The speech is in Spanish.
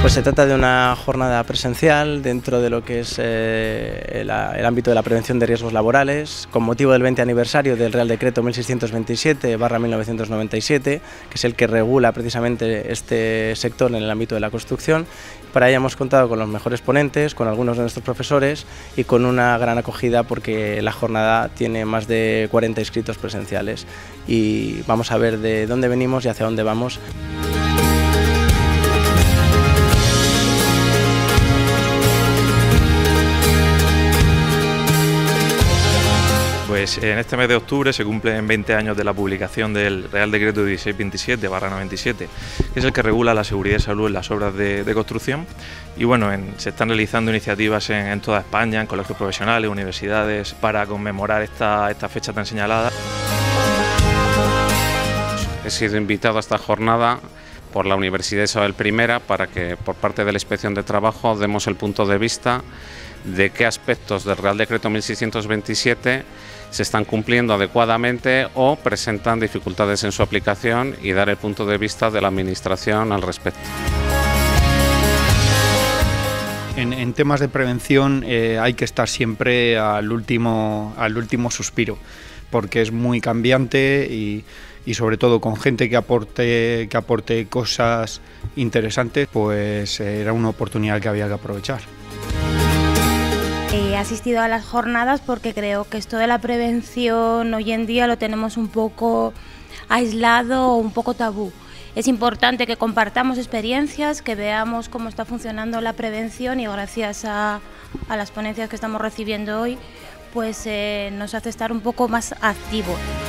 Pues se trata de una jornada presencial dentro de lo que es el ámbito de la prevención de riesgos laborales, con motivo del 20 aniversario del Real Decreto 1627/1997, que es el que regula precisamente este sector en el ámbito de la construcción. Para ello hemos contado con los mejores ponentes, con algunos de nuestros profesores y con una gran acogida porque la jornada tiene más de 40 inscritos presenciales y vamos a ver de dónde venimos y hacia dónde vamos. Pues en este mes de octubre se cumplen 20 años de la publicación del Real Decreto 1627/97, que es el que regula la seguridad y salud en las obras de construcción. Y bueno, se están realizando iniciativas en toda España, en colegios profesionales, universidades, para conmemorar esta fecha tan señalada. He sido invitado a esta jornada por la Universidad Isabel I para que por parte de la Inspección de Trabajo demos el punto de vista de qué aspectos del Real Decreto 1627 se están cumpliendo adecuadamente o presentan dificultades en su aplicación y dar el punto de vista de la Administración al respecto. En temas de prevención hay que estar siempre al último suspiro, porque es muy cambiante y sobre todo con gente que aporte cosas interesantes, pues era una oportunidad que había que aprovechar. He asistido a las jornadas porque creo que esto de la prevención hoy en día lo tenemos un poco aislado o un poco tabú. Es importante que compartamos experiencias, que veamos cómo está funcionando la prevención y gracias a las ponencias que estamos recibiendo hoy, pues nos hace estar un poco más activos.